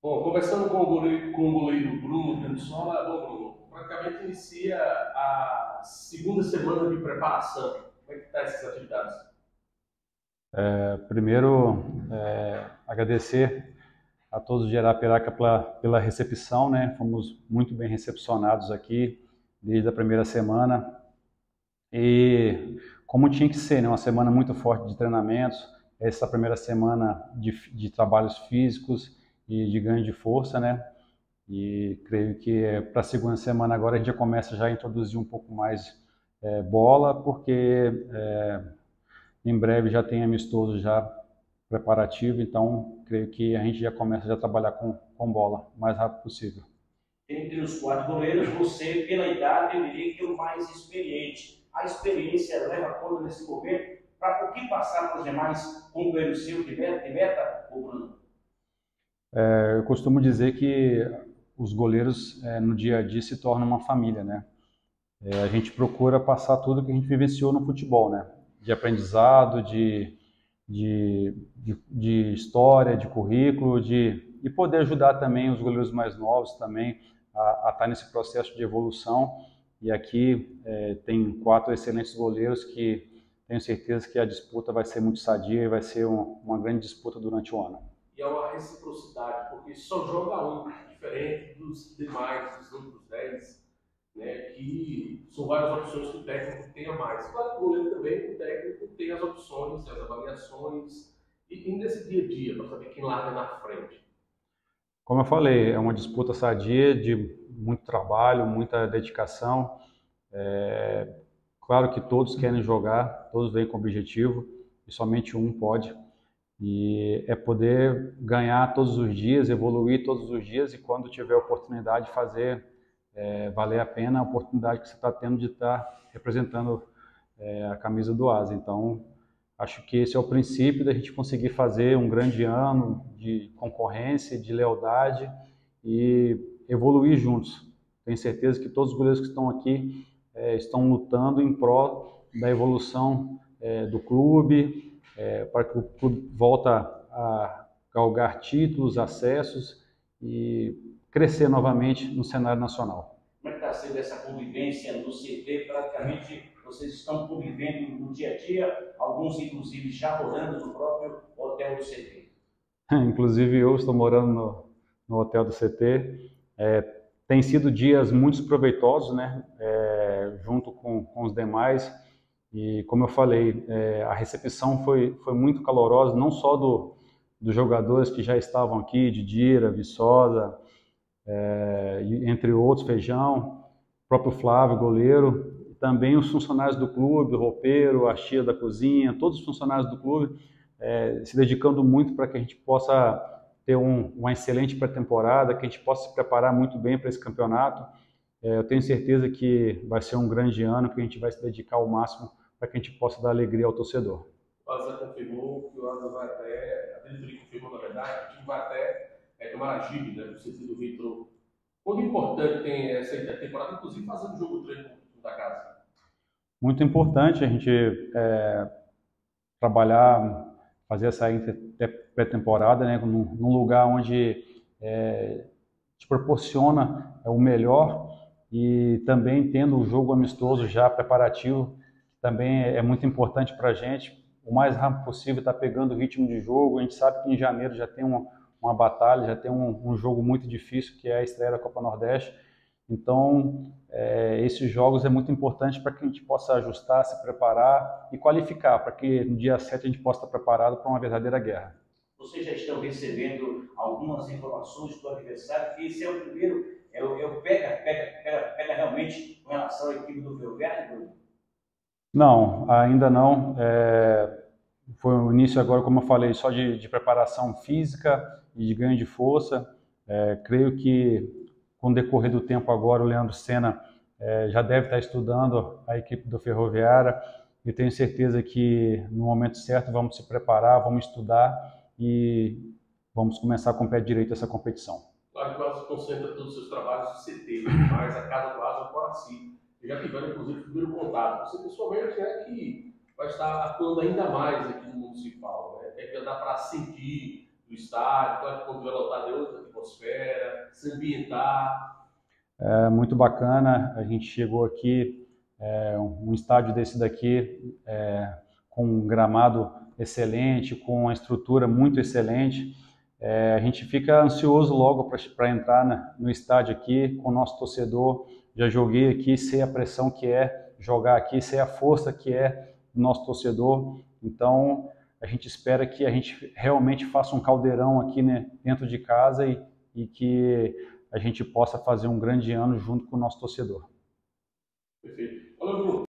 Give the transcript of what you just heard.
Bom, conversando com o goleiro Bruno Cansola, bom, Bruno, praticamente inicia a segunda semana de preparação. Como é que está essas atividades? Primeiro, agradecer a todos de Arapiraca pela recepção, né? Fomos muito bem recepcionados aqui desde a primeira semana e como tinha que ser, né? Uma semana muito forte de treinamentos, essa primeira semana de trabalhos físicos e de ganho de força, né? E creio que para a segunda semana agora a gente já começa já a introduzir um pouco mais bola, porque em breve já tem amistoso já preparativo, então creio que a gente já começa já a trabalhar com bola o mais rápido possível. Entre os quatro goleiros, você, pela idade, eu diria que é o mais experiente. A experiência leva conta nesse momento para o que passar para os demais companheiros seus de meta, ô Bruno? Eu costumo dizer que os goleiros no dia a dia se tornam uma família, né? A gente procura passar tudo que a gente vivenciou no futebol, né? De aprendizado, de história, de currículo, e poder ajudar também os goleiros mais novos também a estar nesse processo de evolução. E aqui tem quatro excelentes goleiros que tenho certeza que a disputa vai ser muito sadia e vai ser uma grande disputa durante o ano. E é uma reciprocidade, porque só joga um, diferente dos demais, dos outros 10, né, que são várias opções que o técnico tem a mais. Claro que o goleiro também, o técnico tem as opções, as avaliações, e nesse dia a dia, para saber quem larga na frente. Como eu falei, é uma disputa sadia de muito trabalho, muita dedicação. Claro que todos querem jogar, todos vêm com objetivo e somente um pode. E é poder ganhar todos os dias, evoluir todos os dias e quando tiver a oportunidade fazer valer a pena a oportunidade que você está tendo de estar representando a camisa do Asa. Então, acho que esse é o princípio da gente conseguir fazer um grande ano de concorrência, de lealdade e evoluir juntos. Tenho certeza que todos os goleiros que estão aqui estão lutando em prol da evolução do clube, para que o clube volta a galgar títulos, acessos e crescer novamente no cenário nacional. Como é que está sendo essa convivência no CT? Praticamente vocês estão convivendo no dia a dia, alguns inclusive já morando no próprio hotel do CT. Inclusive eu estou morando no hotel do CT. Tem sido dias muito proveitosos, né? Junto com os demais. E como eu falei, a recepção foi muito calorosa, não só dos jogadores que já estavam aqui, Didira, Viçosa, entre outros, Feijão, próprio Flávio, goleiro, e também os funcionários do clube, o roupeiro, a tia da cozinha, todos os funcionários do clube se dedicando muito para que a gente possa ter uma excelente pré-temporada, que a gente possa se preparar muito bem para esse campeonato. Eu tenho certeza que vai ser um grande ano, que a gente vai se dedicar ao máximo para que a gente possa dar alegria ao torcedor. O Asa confirmou que o Asa vai até, a diretoria confirmou, na verdade, que o time vai até Camaragibe, né, no sentido do retrô. Quando importante tem essa intertemporada, inclusive fazendo jogo treino com o time da casa. Muito importante a gente trabalhar, fazer essa pré-temporada, né, num lugar onde te proporciona o melhor e também tendo o jogo amistoso já preparativo, também é muito importante para a gente, o mais rápido possível estar pegando o ritmo de jogo. A gente sabe que em janeiro já tem uma batalha, já tem um jogo muito difícil, que é a estreia da Copa Nordeste. Então, esses jogos é muito importante para que a gente possa ajustar, se preparar e qualificar, para que no dia 7 a gente possa estar preparado para uma verdadeira guerra. Vocês já estão recebendo algumas informações do adversário, que esse é o primeiro, é o pega realmente com relação à equipe do Ferroviário? Não, ainda não. Foi o início agora, como eu falei, só de preparação física e de ganho de força. Creio que com o decorrer do tempo agora, o Leandro Senna já deve estar estudando a equipe do Ferroviária e tenho certeza que no momento certo vamos se preparar, vamos estudar e vamos começar com o pé direito essa competição. Claro que o Asa concentra todos os seus trabalhos no CT, mas a casa do Asa é o Coraci. Já tiveram, inclusive, o primeiro contato. Você, pessoalmente, é que vai estar atuando ainda mais aqui no Municipal. Né? É que dá para sentir, do estádio, claro que quando vai lotar de outra atmosfera, se ambientar. É muito bacana, a gente chegou aqui, um estádio desse daqui, com um gramado excelente, com uma estrutura muito excelente. A gente fica ansioso logo para entrar no estádio aqui com o nosso torcedor. Já joguei aqui, sei a pressão que é jogar aqui, sei a força que é do nosso torcedor. Então, a gente espera que a gente realmente faça um caldeirão aqui, né, dentro de casa e que a gente possa fazer um grande ano junto com o nosso torcedor. Perfeito. Olha, Bruno,